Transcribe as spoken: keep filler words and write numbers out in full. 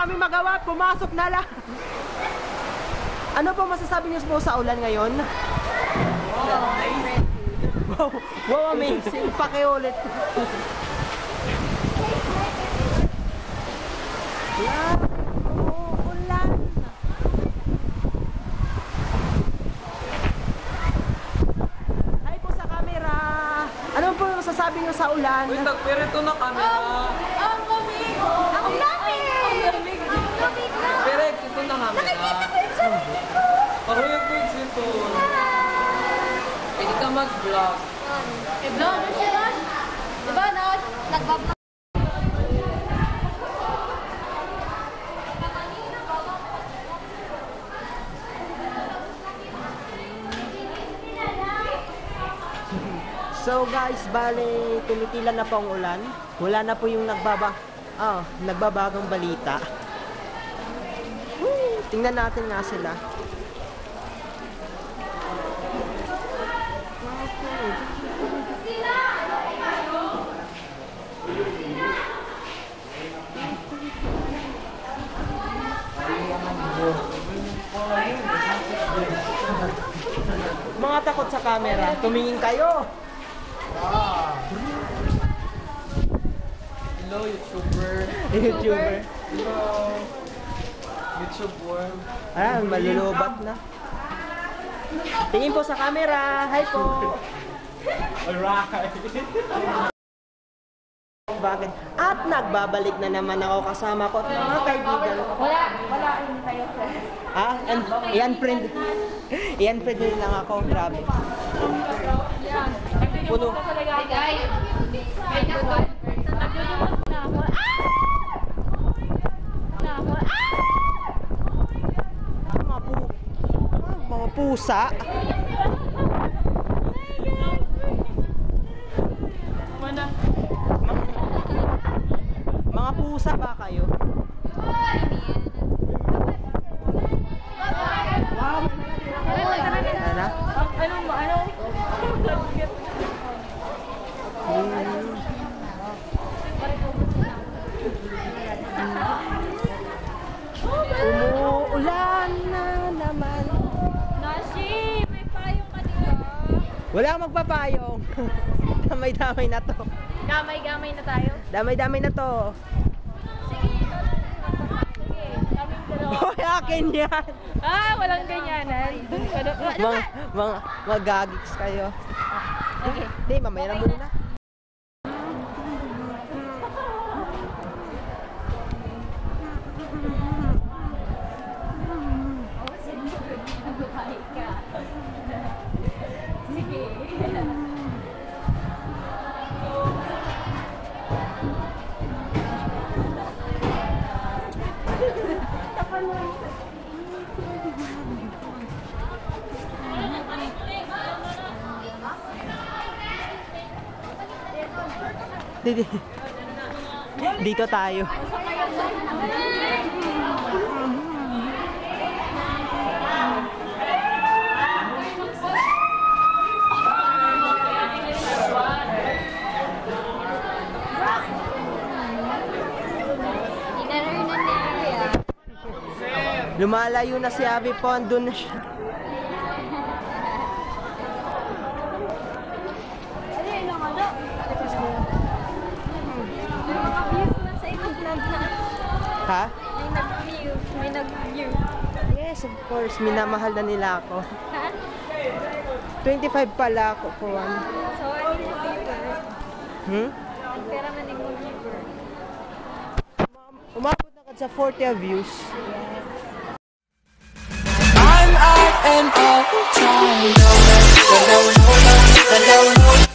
namin magawa, pumasok na lang. Ano po masasabi niyo po sa ulan ngayon? Wow, wow, amazing. Pakiulit. Yan. Oh, ulan. Hi po sa camera. Ano po masasabi niyo sa ulan? Uy, nagperito na camera. Ang lamig! Ang lamig! Ang lamig! Ang lamig na! Perek, ito na camera. Nakikita ko yung sarili ko! Paruyag ko yung ito. Pwede ka mag-vlog. I-vlog mo siya nun? Diba, no? Nagbablog. So guys, bale, tumitilan na po ang ulan. Wala na po yung nagbaba, ah, nagbabagang balita. Woo! Tingnan natin nga sila. Mga takot sa camera, tumingin kayo. Hello, YouTuber. YouTuber. Hello. YouTube world. Ah, malulubat na. Tingin po sa camera. Hi po. Alright. Bakit? At nagbabalik na naman ako kasama ko at mga kaibigan ko. Wala, wala rin tayo, friends. Ah, and, yan friend. Yan friend din lang ako. Grabe. Puno. Hey guys! Hey guys! Nagdudumot na ako. Ah! Na ako. Ah! Mga, pu ah, mga pusa. Mana? Mga pusa ba kayo? Wow. Ano na? Anong ba? Ano? Umuulan na naman. Nashi! May payong ka diba? Wala kang magpapayong. Damay-damay na to. Gamay-gamay na tayo. Damay-damay na to. Sige, sige. Kaming dalawa. Hoy, akin yan. Ah, walang ganyanan. Ano? Ano Mga, ba? mga, mga gagiks kayo. Okay. Hindi, mamaya na muna. Dito, dito tayo. Lumalayo na si Abby po, andun na siya. Ha? May nag-view. May nag-view. Yes, of course. Minamahal na nila ako. Ha? twenty-five pala ako po. So, ano yung viewer? Hmm? Ang pera man yung viewer. Umabot na ka sa forty views. I'm out and all the time. No, no, no, no, no, no, no.